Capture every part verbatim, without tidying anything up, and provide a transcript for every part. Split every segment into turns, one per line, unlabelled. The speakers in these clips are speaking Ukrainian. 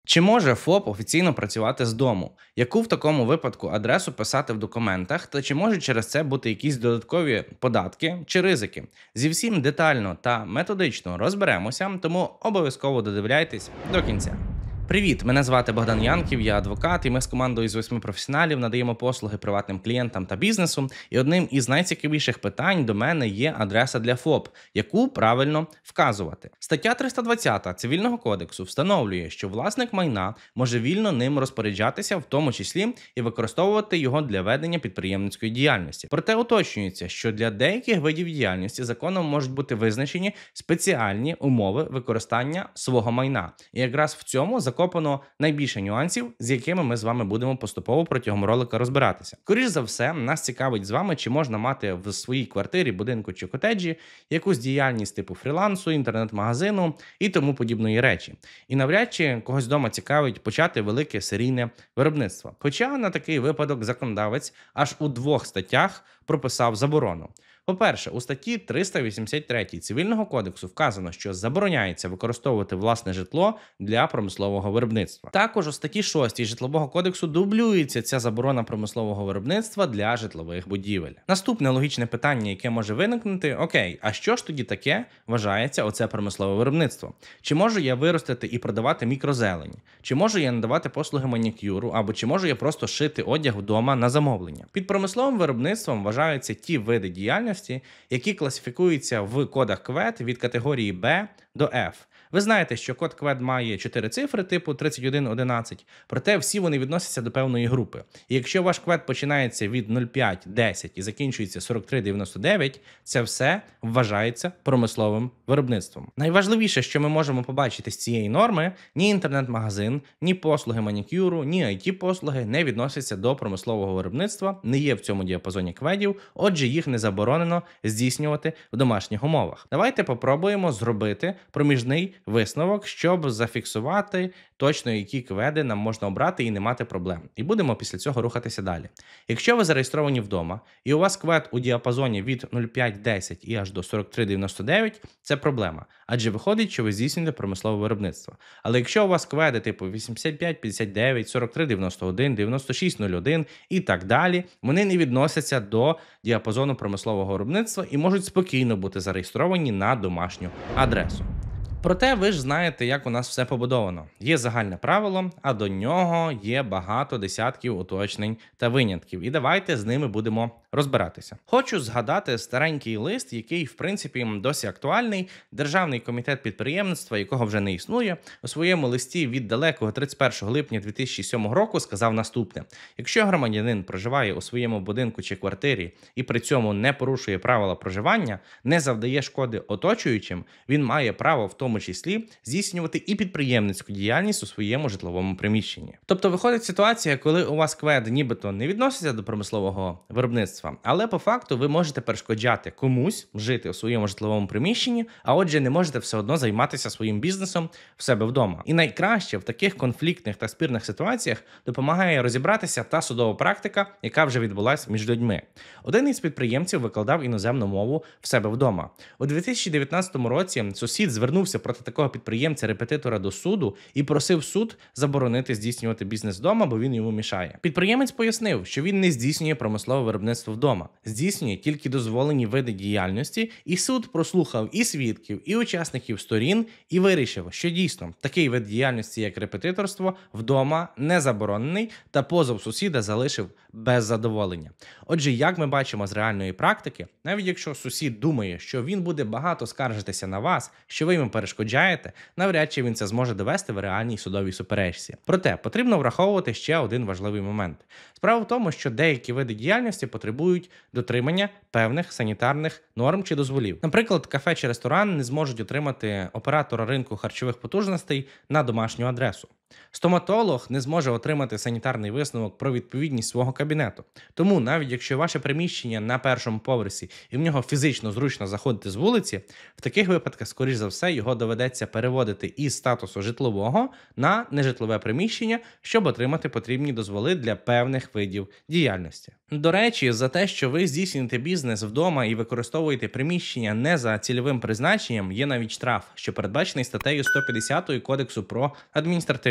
Чи може ФОП офіційно працювати з дому? Яку в такому випадку адресу писати в документах? Та чи можуть через це бути якісь додаткові податки чи ризики? Зі всім детально та методично розберемося, тому обов'язково додивляйтесь до кінця. Привіт, мене звати Богдан Янків, я адвокат, і ми з командою з восьми професіоналів надаємо послуги приватним клієнтам та бізнесу. І одним із найцікавіших питань до мене є адреса для ФОП, яку правильно вказувати. Стаття триста двадцята Цивільного кодексу встановлює, що власник майна може вільно ним розпоряджатися, в тому числі і використовувати його для ведення підприємницької діяльності. Проте уточнюється, що для деяких видів діяльності законом можуть бути визначені спеціальні умови використання свого майна. І якраз в цьому закон Копано найбільше нюансів, з якими ми з вами будемо поступово протягом ролика розбиратися. Скоріш за все, нас цікавить з вами, чи можна мати в своїй квартирі, будинку чи котеджі якусь діяльність типу фрілансу, інтернет-магазину і тому подібної речі. І навряд чи когось вдома цікавить почати велике серійне виробництво. Хоча на такий випадок законодавець аж у двох статтях прописав заборону. По-перше, у статті триста вісімдесят три Цивільного кодексу вказано, що забороняється використовувати власне житло для промислового виробництва. Також у статті шостій Житлового кодексу дублюється ця заборона промислового виробництва для житлових будівель. Наступне логічне питання, яке може виникнути: окей, а що ж тоді таке вважається оце промислове виробництво? Чи можу я виростити і продавати мікрозелень? Чи можу я надавати послуги манікюру? Або чи можу я просто шити одяг вдома на замовлення? Під промисловим виробництвом вважаються ті види діяльності, які класифікуються в кодах КВЕД від категорії Б до Ф. Ви знаєте, що код КВЕД має чотири цифри типу тридцять один одинадцять, проте всі вони відносяться до певної групи. І якщо ваш КВЕД починається від нуль п'ять десять і закінчується сорок три дев'яносто дев'ять, це все вважається промисловим виробництвом. Найважливіше, що ми можемо побачити з цієї норми: ні інтернет-магазин, ні послуги манікюру, ні ай ті-послуги не відносяться до промислового виробництва, не є в цьому діапазоні КВЕДів, отже їх не заборонено здійснювати в домашніх умовах. Давайте попробуємо зробити проміжний висновок, щоб зафіксувати точно, які КВЕДи нам можна обрати і не мати проблем. І будемо після цього рухатися далі. Якщо ви зареєстровані вдома, і у вас КВЕД у діапазоні від нуль п'ять десять і аж до сорок три дев'яносто дев'ять, це проблема, адже виходить, що ви здійснюєте промислове виробництво. Але якщо у вас КВЕДи типу вісімдесят п'ять п'ятдесят дев'ять, сорок три дев'яносто один, дев'яносто шість нуль один і так далі, вони не відносяться до діапазону промислового виробництва і можуть спокійно бути зареєстровані на домашню адресу. Проте ви ж знаєте, як у нас все побудовано. Є загальне правило, а до нього є багато десятків уточнень та винятків. І давайте з ними будемо розбиратися. Хочу згадати старенький лист, який, в принципі, досі актуальний. Державний комітет підприємництва, якого вже не існує, у своєму листі від далекого тридцять першого липня дві тисячі сьомого року сказав наступне: якщо громадянин проживає у своєму будинку чи квартирі і при цьому не порушує правила проживання, не завдає шкоди оточуючим, він має право в тому В тому числі здійснювати і підприємницьку діяльність у своєму житловому приміщенні. Тобто виходить ситуація, коли у вас КВЕД нібито не відноситься до промислового виробництва, але по факту ви можете перешкоджати комусь жити у своєму житловому приміщенні, а отже не можете все одно займатися своїм бізнесом в себе вдома. І найкраще в таких конфліктних та спірних ситуаціях допомагає розібратися та судова практика, яка вже відбулась між людьми. Один із підприємців викладав іноземну мову в себе вдома. У дві тисячі дев'ятнадцятому році сусід звернувся проти такого підприємця-репетитора до суду і просив суд заборонити здійснювати бізнес вдома, бо він йому мішає. Підприємець пояснив, що він не здійснює промислове виробництво вдома, здійснює тільки дозволені види діяльності, і суд прослухав і свідків, і учасників сторін, і вирішив, що дійсно такий вид діяльності, як репетиторство, вдома не заборонений, та позов сусіда залишив без задоволення. Отже, як ми бачимо з реальної практики, навіть якщо сусід думає, що він буде багато скаржитися на вас, що ви йому перешкоджаєте, навряд чи він це зможе довести в реальній судовій суперечці. Проте потрібно враховувати ще один важливий момент. Справа в тому, що деякі види діяльності потребують дотримання певних санітарних норм чи дозволів. Наприклад, кафе чи ресторан не зможуть отримати оператора ринку харчових потужностей на домашню адресу. Стоматолог не зможе отримати санітарний висновок про відповідність свого кабінету. Тому навіть якщо ваше приміщення на першому поверсі і в нього фізично зручно заходити з вулиці, в таких випадках, скоріш за все, його доведеться переводити із статусу житлового на нежитлове приміщення, щоб отримати потрібні дозволи для певних видів діяльності. До речі, за те, що ви здійснюєте бізнес вдома і використовуєте приміщення не за цільовим призначенням, є навіть штраф, що передбачений статтею сто п'ятдесят Кодексу про адміністративні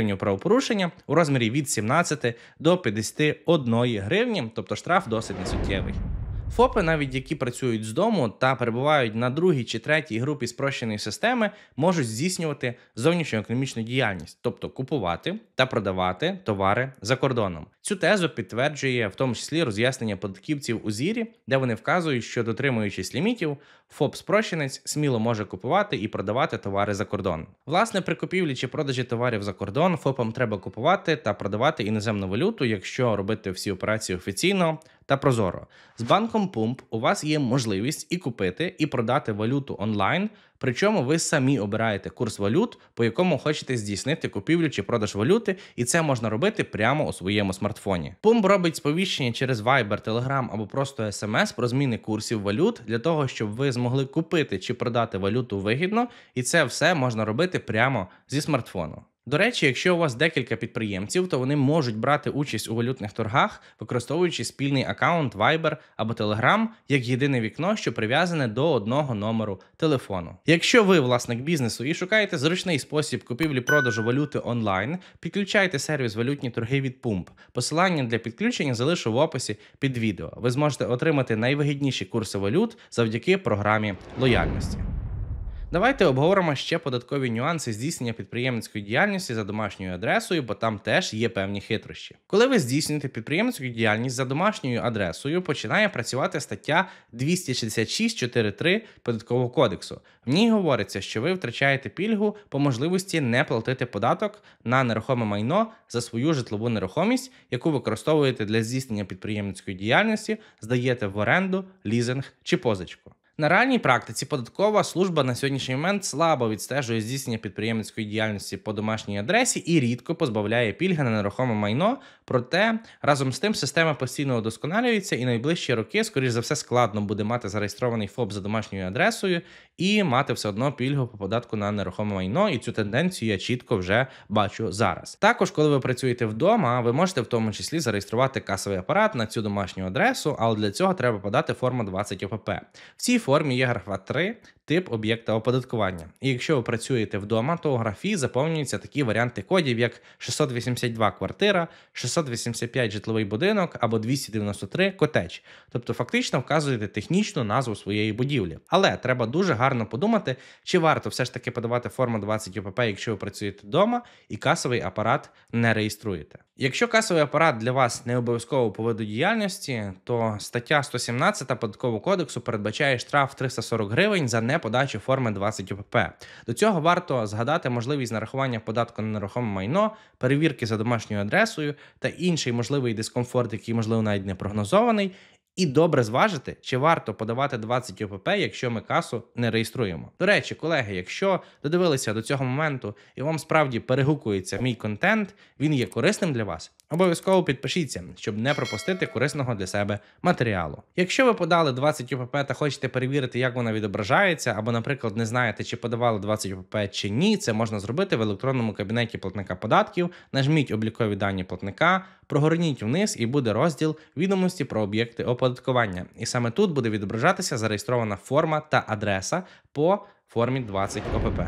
адміністративні правопорушення у розмірі від сімнадцяти до п'ятдесяти одної гривні, тобто штраф досить несуттєвий. ФОПи, навіть які працюють з дому та перебувають на другій чи третій групі спрощеної системи, можуть здійснювати зовнішньоекономічну діяльність, тобто купувати та продавати товари за кордоном. Цю тезу підтверджує в тому числі роз'яснення податківців у зірі, де вони вказують, що дотримуючись лімітів, ФОП-спрощенець сміло може купувати і продавати товари за кордон. Власне, при купівлі чи продажі товарів за кордон ФОПам треба купувати та продавати іноземну валюту, якщо робити всі операції офіційно та прозоро. З банком Пумп у вас є можливість і купити, і продати валюту онлайн, причому ви самі обираєте курс валют, по якому хочете здійснити купівлю чи продаж валюти, і це можна робити прямо у своєму смартфоні. Пумп робить сповіщення через Viber, Telegram або просто ес ем ес про зміни курсів валют для того, щоб ви змогли купити чи продати валюту вигідно, і це все можна робити прямо зі смартфону. До речі, якщо у вас декілька підприємців, то вони можуть брати участь у валютних торгах, використовуючи спільний аккаунт Viber або Telegram як єдине вікно, що прив'язане до одного номеру телефону. Якщо ви власник бізнесу і шукаєте зручний спосіб купівлі-продажу валюти онлайн, підключайте сервіс валютні торги від Пумп. Посилання для підключення залишу в описі під відео. Ви зможете отримати найвигідніші курси валют завдяки програмі лояльності. Давайте обговоримо ще податкові нюанси здійснення підприємницької діяльності за домашньою адресою, бо там теж є певні хитрощі. Коли ви здійснюєте підприємницьку діяльність за домашньою адресою, починає працювати стаття двісті шістдесят шість чотири три Податкового кодексу. В ній говориться, що ви втрачаєте пільгу по можливості не платити податок на нерухоме майно за свою житлову нерухомість, яку використовуєте для здійснення підприємницької діяльності, здаєте в оренду, лізинг чи позичку. На реальній практиці податкова служба на сьогоднішній момент слабо відстежує здійснення підприємницької діяльності по домашній адресі і рідко позбавляє пільги на нерухоме майно, проте разом з тим система постійно удосконалюється і найближчі роки, скоріш за все, складно буде мати зареєстрований ФОП за домашньою адресою і мати все одно пільгу по податку на нерухоме майно, і цю тенденцію я чітко вже бачу зараз. Також, коли ви працюєте вдома, ви можете в тому числі зареєструвати касовий апарат на цю домашню адресу, але для цього треба подати форму двадцять о пе пе. В цій формі є графа три, тип об'єкта оподаткування. І якщо ви працюєте вдома, то у графі заповнюються такі варіанти кодів, як шістсот вісімдесят два квартира, шістсот вісімдесят п'ять житловий будинок або двісті дев'яносто три котедж. Тобто фактично вказуєте технічну назву своєї будівлі. Але треба дуже гарно подумати, чи варто все ж таки подавати форму двадцять о пе пе, якщо ви працюєте вдома і касовий апарат не реєструєте. Якщо касовий апарат для вас не обов'язково по виду діяльності, то стаття сто сімнадцять Податкового кодексу передбачає штраф триста сорок гривень за неподачу форми двадцять о пе пе. До цього варто згадати можливість нарахування податку на нерухоме майно, перевірки за домашньою адресою та інший можливий дискомфорт, який, можливо, навіть не прогнозований, і добре зважити, чи варто подавати двадцять о пе пе, якщо ми касу не реєструємо. До речі, колеги, якщо додивилися до цього моменту і вам справді перегукується мій контент, він є корисним для вас, обов'язково підпишіться, щоб не пропустити корисного для себе матеріалу. Якщо ви подали двадцять о пе пе та хочете перевірити, як вона відображається, або, наприклад, не знаєте, чи подавали двадцять о пе пе чи ні, це можна зробити в електронному кабінеті платника податків, нажміть облікові дані платника, прогорніть вниз і буде розділ «Відомості про об'єкти оподаткування». І саме тут буде відображатися зареєстрована форма та адреса по формі двадцять о пе пе.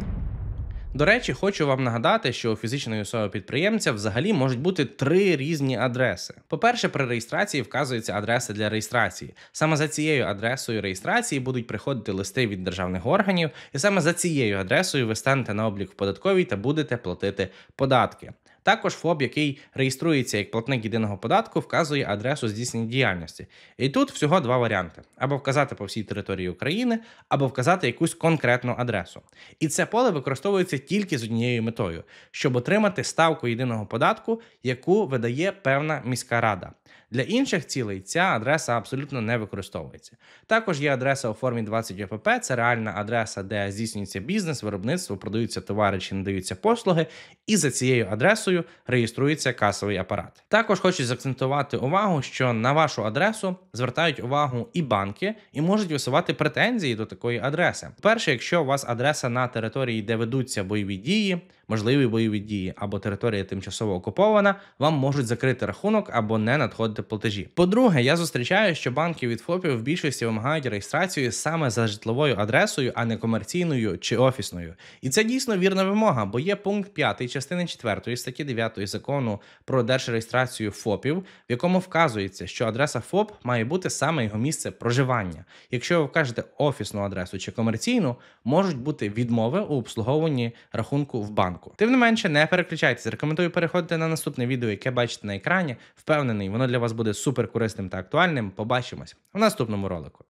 До речі, хочу вам нагадати, що у фізичної особи-підприємця взагалі можуть бути три різні адреси. По-перше, при реєстрації вказується адреса для реєстрації. Саме за цією адресою реєстрації будуть приходити листи від державних органів, і саме за цією адресою ви станете на облік в податковій та будете платити податки. Також ФОП, який реєструється як платник єдиного податку, вказує адресу здійснення діяльності. І тут всього два варіанти. Або вказати по всій території України, або вказати якусь конкретну адресу. І це поле використовується тільки з однією метою – щоб отримати ставку єдиного податку, яку видає певна міська рада. Для інших цілей ця адреса абсолютно не використовується. Також є адреса у формі двадцять о пе пе, це реальна адреса, де здійснюється бізнес, виробництво, продаються товари чи надаються послуги, і за цією адресою реєструється касовий апарат. Також хочу заакцентувати увагу, що на вашу адресу звертають увагу і банки, і можуть висувати претензії до такої адреси. Перше, якщо у вас адреса на території, де ведуться бойові дії, можливі бойові дії або територія тимчасово окупована, вам можуть закрити рахунок або не надходити платежі. По-друге, я зустрічаю, що банки від ФОПів в більшості вимагають реєстрацію саме за житловою адресою, а не комерційною чи офісною. І це дійсно вірна вимога, бо є пункт п'ятий частини четвертої статті дев'ятої закону про держреєстрацію ФОПів, в якому вказується, що адреса ФОП має бути саме його місце проживання. Якщо ви вкажете офісну адресу чи комерційну, можуть бути відмови у обслуговуванні рахунку в банку. Тим не менше, не переключайтеся. Рекомендую переходити на наступне відео, яке бачите на екрані. Впевнений, воно для вас буде супер корисним та актуальним. Побачимось в наступному ролику.